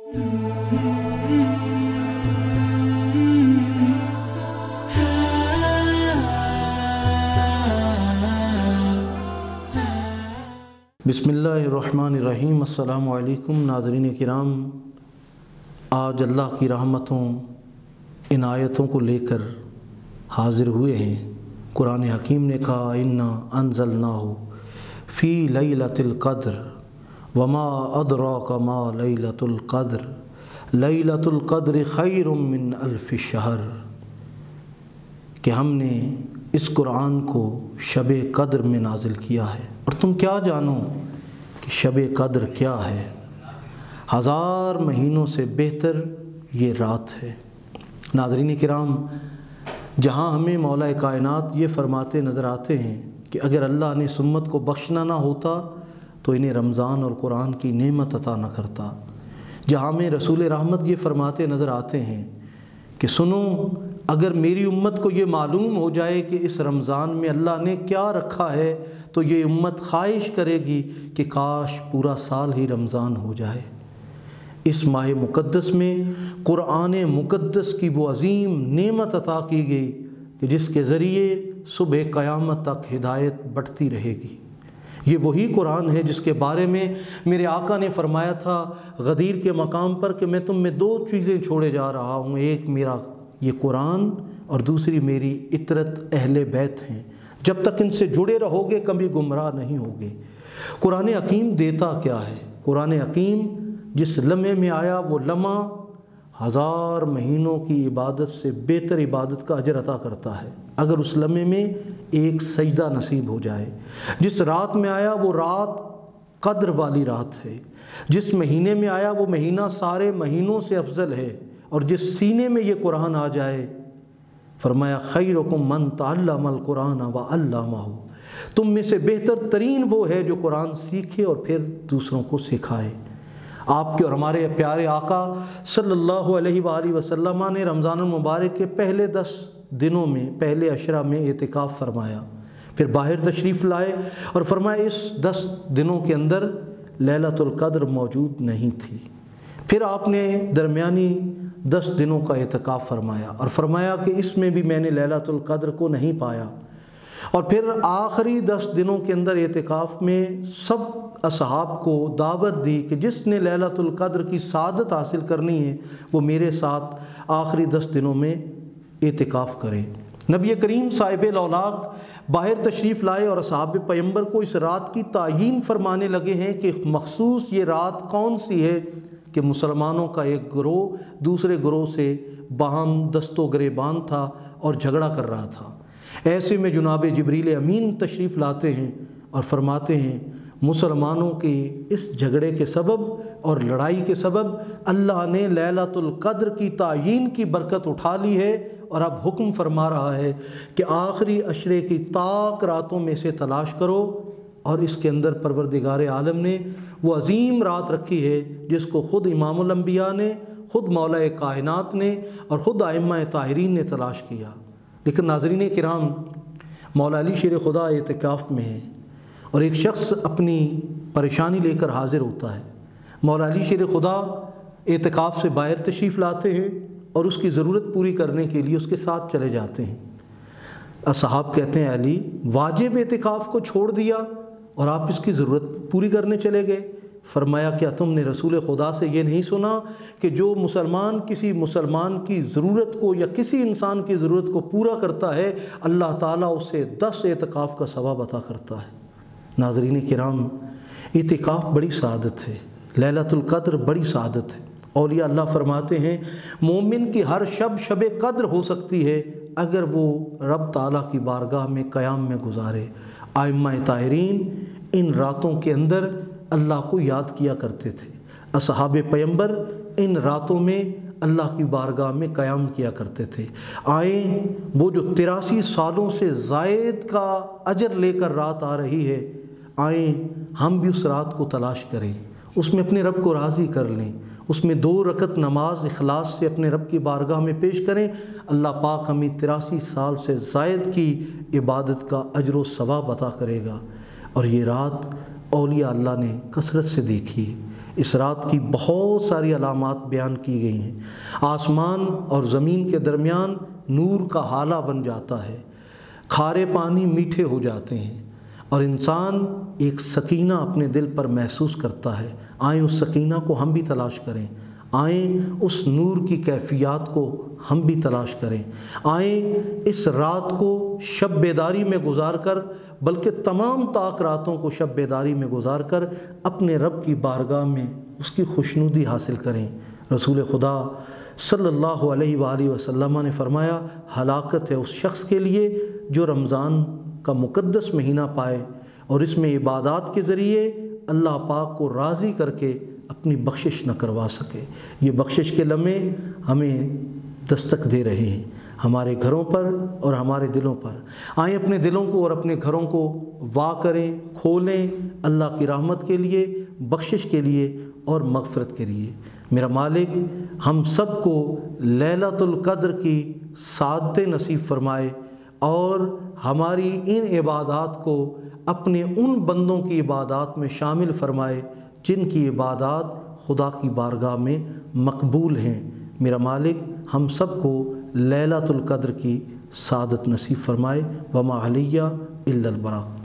बिस्मिल्लाहिर्रहमानिर्रहीम। अस्सलामु अलैकुम नाज़रीन किराम, आज अल्लाह की रहमतों इन आयतों को लेकर हाज़िर हुए हैं। कुरान हकीम ने कहा, इन्ना अंज़लनाहु फ़ी लैलतिल क़द्र वमा अदराका मा लैलतुल क़द्र लैलतुल क़द्र खैरुम मिन अल्फ़ि शहर, कि हमने इस कुरान को शब क़द्र में नाजिल किया है और तुम क्या जानो कि शब क़द्र क्या है। हज़ार महीनों से बेहतर ये रात है। नाज़रीन किराम, जहाँ हमें मौला कायनात ये फरमाते नज़र आते हैं कि अगर अल्लाह ने इस उम्मत को बख्शना ना होता तो इन्हें रमज़ान और कुरान की नेमत अता न करता, जहाँ हमें रसूल रहमत ये फरमाते नज़र आते हैं कि सुनो, अगर मेरी उम्मत को ये मालूम हो जाए कि इस रमज़ान में अल्लाह ने क्या रखा है तो ये उम्मत ख्वाहिश करेगी कि काश पूरा साल ही रमज़ान हो जाए। इस माह मुक़द्दस में कुरान मुक़द्दस की वो अज़ीम नेमत अता की गई कि जिसके ज़रिए सुबह क़यामत तक हिदायत बढ़ती रहेगी। ये वही कुरान है जिसके बारे में मेरे आका ने फरमाया था गदीर के मकाम पर कि मैं तुम में दो चीज़ें छोड़े जा रहा हूँ, एक मेरा ये कुरान और दूसरी मेरी इतरत अहले बैत हैं। जब तक इनसे जुड़े रहोगे कभी गुमराह नहीं होगे। कुरान हकीम देता क्या है? कुरान हकीम जिस लम्हे में आया वो लम्हा हज़ार महीनों की इबादत से बेहतर इबादत का अजर अता करता है अगर उस लम्हे में एक सजदा नसीब हो जाए। जिस रात में आया वो रात क़द्र वाली रात है। जिस महीने में आया वो महीना सारे महीनों से अफजल है। और जिस सीने में ये कुरान आ जाए, फरमाया खैरुकुम मन तअल्लमल कुरान व अल्लमहु, तुम में से बेहतर तरीन वो है जो कुरान सीखे और फिर दूसरों को सिखाए। आपके और हमारे प्यारे आका सल्लल्लाहु अलैहि वसल्लम ने रमज़ान मुबारक के पहले 10 दिनों में, पहले अशरा में एतिकाफ़ फरमाया, फिर बाहर तशरीफ़ लाए और फरमाया इस 10 दिनों के अंदर लैलतुल क़द्र मौजूद नहीं थी। फिर आपने दरमियानी 10 दिनों का एतिकाफ़ फरमाया और फरमाया कि इसमें भी मैंने लैलतुल क़द्र को नहीं पाया। और फिर आखिरी 10 दिनों के अंदर एतिकाफ़ में सब असहाब को दावत दी कि जिसने लैलतुल क़द्र की सादत हासिल करनी है वो मेरे साथ आखिरी 10 दिनों में एतिकाफ़ करे। नबी करीम साहिब औलाक बाहर तशरीफ़ लाए और असहाब पैगंबर को इस रात की तायीन फरमाने लगे हैं कि मखसूस ये रात कौन सी है कि मुसलमानों का एक गिरोह दूसरे गिरोह से बाहम दस्तो गिरेबान था और झगड़ा कर रहा था। ऐसे में जनाब जिब्रील अमीन तशरीफ़ लाते हैं और फरमाते हैं मुसलमानों के इस झगड़े के सबब और लड़ाई के सबब अल्लाह ने लैलतुल क़द्र की तायीन की बरकत उठा ली है और अब हुक्म फरमा रहा है कि आखिरी अशरे की ताक रातों में से तलाश करो और इसके अंदर परवरदिगार आलम ने वो अज़ीम रात रखी है जिसको ख़ुद इमामुल अंबिया ने, ख़ुद मौला कायनात ने और ख़ुद आइम्मा ताहिरीन ने तलाश किया। लेकिन नाज़रीन किराम, मौला अली शेर खुदा एतिकाफ़ में है और एक शख्स अपनी परेशानी लेकर हाज़िर होता है। मौला अली शेर खुदा एतिकाफ़ से बाहर तशरीफ़ लाते हैं और उसकी ज़रूरत पूरी करने के लिए उसके साथ चले जाते हैं। असहाब कहते हैं अली, वाजिब एतिकाफ़ को छोड़ दिया और आप इसकी ज़रूरत पूरी करने चले गए। फरमाया क्या तुमने रसूल खुदा से ये नहीं सुना कि जो मुसलमान किसी मुसलमान की ज़रूरत को या किसी इंसान की ज़रूरत को पूरा करता है अल्लाह ताला उसे 10 एतिकाफ़ का सवाब अता करता है। नाज़रीन किराम, एतिकाफ़ बड़ी सादत है, लैलतुल क़द्र बड़ी सादत है। औलिया अल्लाह फरमाते हैं मोमिन की हर शब क़द्र हो सकती है अगर वो रब ताला की बारगाह में क़याम में गुजारे। आइम्मा ताहिरीन इन रातों के अंदर अल्लाह को याद किया करते थे। असहाब पैगंबर इन रातों में अल्लाह की बारगाह में क़याम किया करते थे। आए वो जो 83 सालों से ज़ायद का अजर लेकर रात आ रही है, आए हम भी उस रात को तलाश करें, उसमें अपने रब को राज़ी कर लें, उसमें 2 रकत नमाज इखलास से अपने रब की बारगाह में पेश करें। अल्लाह पाक हमें 83 साल से ज़ायद की इबादत का अजर व सवाब अता करेगा। और ये रात औलिया अल्लाह ने कसरत से देखी है। اس رات کی بہت ساری علامات بیان کی گئی ہیں۔ آسمان اور زمین کے درمیان نور کا ہالہ بن جاتا ہے، کھارے پانی میٹھے ہو جاتے ہیں، اور انسان ایک سکینہ اپنے دل پر محسوس کرتا ہے۔ آئیں اس سکینہ کو ہم بھی تلاش کریں، آئیں اس نور کی کیفیات کو ہم بھی تلاش کریں، آئیں اس رات کو شب بیداری میں گزار کر، بلکہ تمام طاق راتوں کو شب بیداری میں گزار کر اپنے رب کی بارگاہ میں اس کی خوشنودی حاصل کریں۔ رسول خدا صلی اللہ علیہ وآلہ وسلم نے فرمایا، ہلاکت ہے اس شخص کے لیے جو رمضان کا مقدس مہینہ پائے اور اس میں عبادات کے ذریعے اللہ پاک کو راضی کر کے اپنی بخشش نہ کروا سکے۔ یہ بخشش کے لمحے ہمیں دستک دے رہے ہیں ہمارے گھروں پر اور ہمارے دلوں پر۔ آئیں اپنے دلوں کو اور اپنے گھروں کو وا کریں، کھولیں اللہ کی رحمت کے لیے، بخشش کے لیے اور مغفرت کے لیے۔ میرا مالک ہم سب کو لیلۃ القدر کی سعادت نصیب فرمائے اور ہماری ان عبادات کو اپنے ان بندوں کی عبادات میں شامل فرمائے جن کی عبادات خدا کی بارگاہ میں مقبول ہیں۔ میرا مالک ہم سب کو لیلۃ القدر کی سعادت نصیب فرمائے۔ وما علیہ الا البلاغ۔